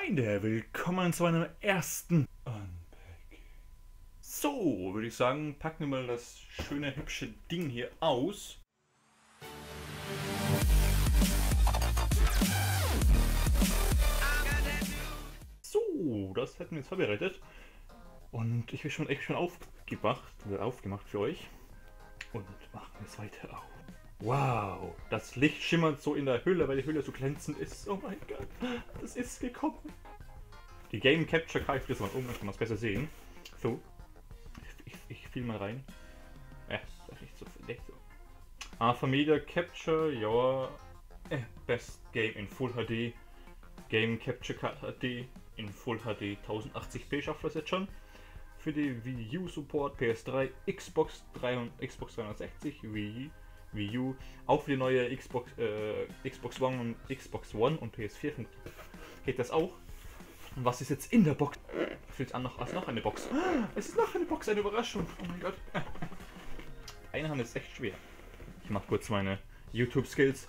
Freunde, willkommen zu einem ersten Unpack. So, würde ich sagen, packen wir mal das schöne, hübsche Ding hier aus. So, das hätten wir jetzt vorbereitet. Und ich bin schon echt schon aufgemacht für euch. Und machen es weiter auf. Wow, das Licht schimmert so in der Hülle, weil die Hülle so glänzend ist. Oh mein Gott, das ist gekommen. Die Game Capture Card, ich das mal um, dann kann man es besser sehen. So, ich fiel mal rein. Das ist nicht so. AFA Media Capture, ja. Best Game in Full HD. Game Capture Card HD in Full HD 1080p schafft das jetzt schon. Für die Wii U Support, PS3, Xbox 360, Wii U, auch für die neue Xbox One und PS4 geht das auch. Und was ist jetzt in der Box? Fühlt an noch eine Box. Es ist noch eine Box, eine Überraschung. Oh mein Gott. Eine Hand ist echt schwer. Ich mache kurz meine YouTube Skills.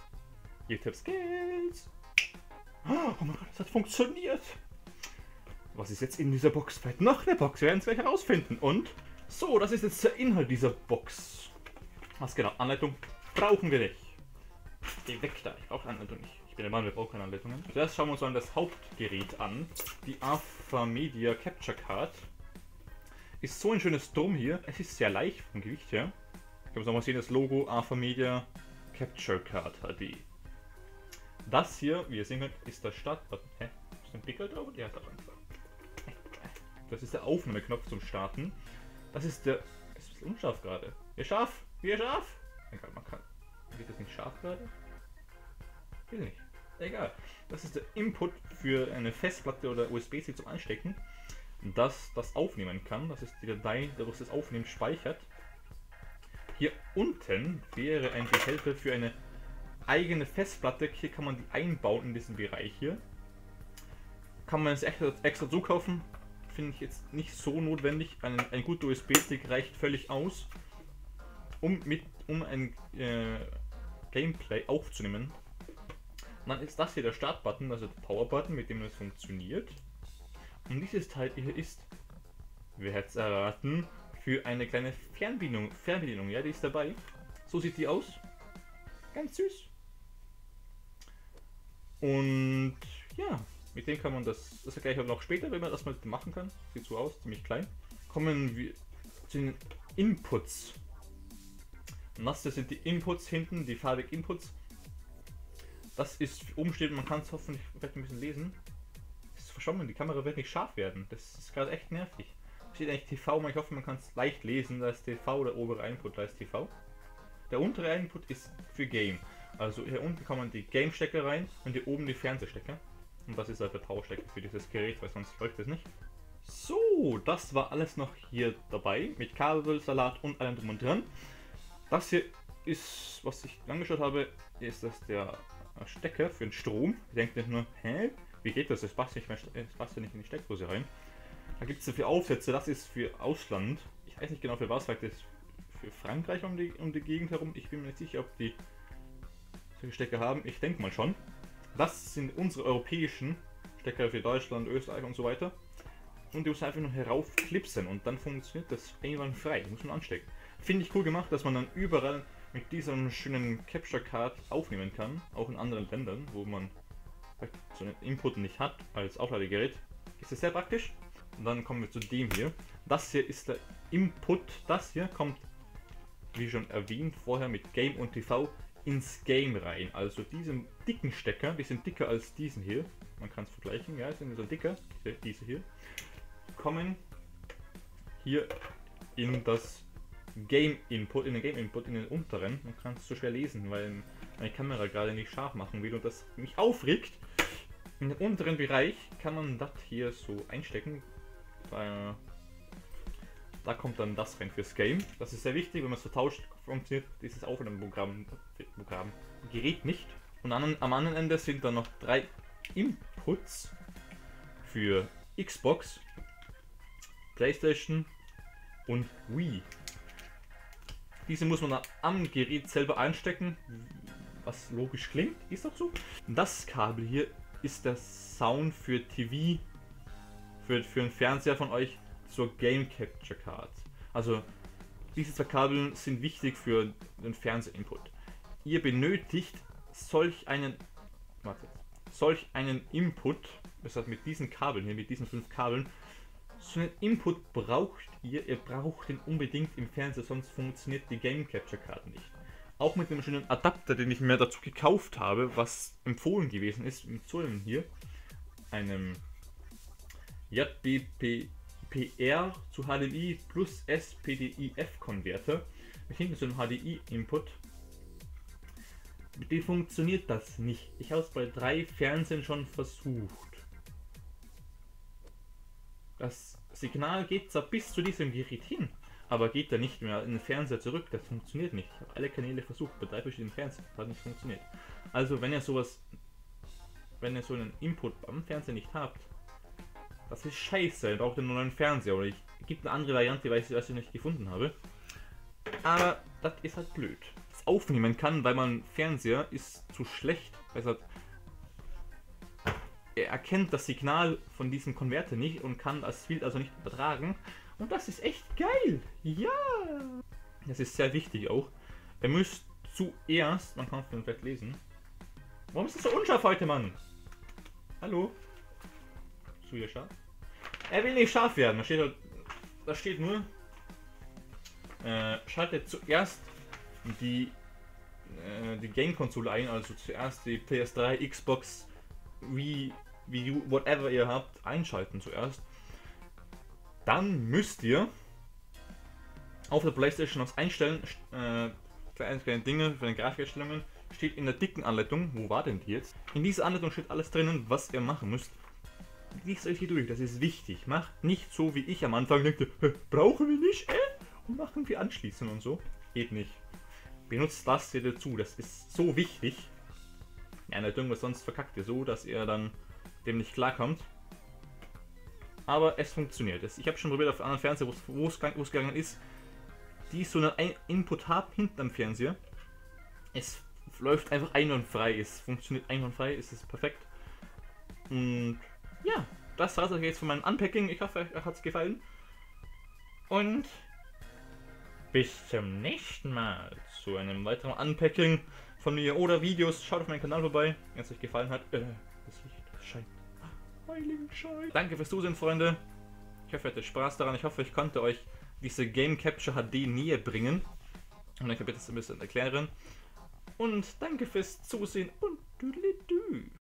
Oh mein Gott, das hat funktioniert. Was ist jetzt in dieser Box? Vielleicht noch eine Box, wir werden es gleich herausfinden. Und so, das ist jetzt der Inhalt dieser Box. Was genau? Anleitung brauchen wir nicht. Geh weg da, ich brauche Anleitung nicht. Ich bin der Meinung, wir brauchen keine Anleitungen. Zuerst schauen wir uns mal das Hauptgerät an. Die AFA Media Capture Card. Ist so ein schönes Drum hier. Es ist sehr leicht vom Gewicht her. Ich kann es nochmal sehen, das Logo AFA Media Capture Card HD. Das hier, wie ihr sehen könnt, ist der Startbutton. Hä? Ist ein Pickel drauf? Ja, da dran. Das ist der Aufnahmeknopf zum Starten. Das ist der... Es ist ein bisschen unscharf gerade. Wie scharf? Egal, man kann... Geht das nicht scharf gerade? Will nicht. Egal. Das ist der Input für eine Festplatte oder USB-C zum Anstecken, das aufnehmen kann. Das ist die Datei, dadurch das Aufnehmen speichert. Hier unten wäre ein Behälter für eine eigene Festplatte. Hier kann man die einbauen in diesen Bereich hier. Kann man es extra so kaufen. Finde ich jetzt nicht so notwendig. Ein guter USB-Stick reicht völlig aus, um ein Gameplay aufzunehmen. Und dann ist das hier der Startbutton, also der Power-Button, mit dem das funktioniert. Und dieses Teil hier ist, wer hätte es erraten, für eine kleine Fernbedienung, ja, die ist dabei. So sieht die aus. Ganz süß. Und ja, mit dem kann man das gleich auch noch später, wenn man das mal machen kann. Sieht so aus, ziemlich klein. Kommen wir zu den Inputs. Und das sind die Inputs hinten, die farbigen Inputs. Das ist oben steht, man kann es hoffentlich vielleicht ein bisschen lesen. Das ist verschwommen, die Kamera wird nicht scharf werden. Das ist gerade echt nervig. Da steht eigentlich TV, ich hoffe, man kann es leicht lesen. Da ist TV, der obere Input, da ist TV. Der untere Input ist für Game. Also hier unten kann man die Game-Stecker rein und hier oben die Fernsehstecker. Und das ist halt der Powerstecker für dieses Gerät, weil sonst läuft es nicht. So, das war alles noch hier dabei mit Kabel, Salat und allem drum und dran. Das hier ist, was ich angeschaut habe, ist das der Stecker für den Strom. Ich denke nicht nur, hä? Wie geht das? Das passt ja nicht in die Steckdose rein. Da gibt es dafür Aufsätze, das ist für Ausland. Ich weiß nicht genau für was, vielleicht ist für Frankreich um die Gegend herum. Ich bin mir nicht sicher, ob die solche Stecker haben. Ich denke mal schon. Das sind unsere europäischen Stecker für Deutschland, Österreich und so weiter. Und die muss einfach nur heraufklipsen und dann funktioniert das einwandfrei. Muss man anstecken. Finde ich cool gemacht, dass man dann überall mit diesem schönen Capture Card aufnehmen kann. Auch in anderen Ländern, wo man so einen Input nicht hat als Aufladegerät. Ist das sehr praktisch. Und dann kommen wir zu dem hier. Das hier ist der Input. Das hier kommt, wie schon erwähnt vorher, mit Game und TV ins Game rein. Also diesen dicken Stecker, die sind dicker als diesen hier. Man kann es vergleichen, ja, sind so dicker, diese hier. Kommen hier in das Game Input, in den unteren. Man kann es so schwer lesen, weil meine Kamera gerade nicht scharf machen will und das mich aufregt. In den unteren Bereich kann man das hier so einstecken. Da kommt dann das rein fürs Game. Das ist sehr wichtig, wenn man es vertauscht, funktioniert dieses Gerät nicht. Und am anderen Ende sind dann noch 3 Inputs für Xbox, PlayStation und Wii. Diese muss man dann am Gerät selber einstecken, was logisch klingt, ist auch so. Das Kabel hier ist der Sound für TV, für einen Fernseher von euch zur Game Capture Card. Also diese zwei Kabel sind wichtig für den Fernsehinput. Ihr benötigt solch einen Input, deshalb mit diesen Kabeln hier, mit diesen 5 Kabeln, so einen Input braucht ihr braucht den unbedingt im Fernseher, sonst funktioniert die Game Capture Card nicht. Auch mit dem schönen Adapter, den ich mir dazu gekauft habe, was empfohlen gewesen ist, mit so einem hier, einem JBPR zu HDMI plus SPDIF Konverter, mit hinten so einem HDI Input. Mit dem funktioniert das nicht. Ich habe es bei 3 Fernsehen schon versucht. Das Signal geht zwar bis zu diesem Gerät hin, aber geht da nicht mehr in den Fernseher zurück. Das funktioniert nicht. Ich habe alle Kanäle versucht, bei 3 verschiedenen Fernsehern. Das hat nicht funktioniert. Also wenn ihr so einen Input am Fernseher nicht habt, das ist scheiße. Ihr braucht nur einen Fernseher. Oder es gibt eine andere Variante, weil ich sie nicht gefunden habe. Aber das ist halt blöd. Das aufnehmen kann, weil mein Fernseher ist zu schlecht. Also er erkennt das Signal von diesem Konverter nicht und kann das Bild also nicht übertragen. Und das ist echt geil. Ja. Das ist sehr wichtig auch. Ihr müsst zuerst, man kann es vielleicht lesen. Warum ist das so unscharf heute, Mann? Hallo? Bist du wieder scharf? Er will nicht scharf werden. Da steht nur, schaltet zuerst die Game-Konsole ein, also zuerst die PS3, Xbox, Wii U, whatever ihr habt, einschalten zuerst. Dann müsst ihr auf der PlayStation was einstellen, kleine Dinge für den Grafikeinstellungen, steht in der dicken Anleitung. Wo war denn die jetzt? In dieser Anleitung steht alles drinnen, was ihr machen müsst. Liest euch hier durch, das ist wichtig. Macht nicht so wie ich am Anfang dachte, brauchen wir nicht, und machen wir anschließen und so. Geht nicht. Benutzt das hier dazu, das ist so wichtig. Die Anleitung, was sonst verkackt ihr so, dass ihr dann dem nicht klarkommt. Aber es funktioniert. Ich habe schon probiert auf anderen Fernseher, wo es gegangen ist, die so einen Input haben hinterm Fernseher. Es läuft einfach einwandfrei, es funktioniert einwandfrei, es ist perfekt. Und ja, das war es jetzt von meinem Unpacking. Ich hoffe, euch hat es gefallen. Und bis zum nächsten Mal zu einem weiteren Unpacking von mir oder Videos. Schaut auf meinen Kanal vorbei, wenn es euch gefallen hat. Das Licht scheint. Heiligenschein. Danke fürs Zusehen, Freunde. Ich hoffe, ihr hattet Spaß daran. Ich hoffe, ich konnte euch diese Game Capture HD näher bringen. Und ich werde das ein bisschen erklären. Und danke fürs Zusehen und tüdelidü.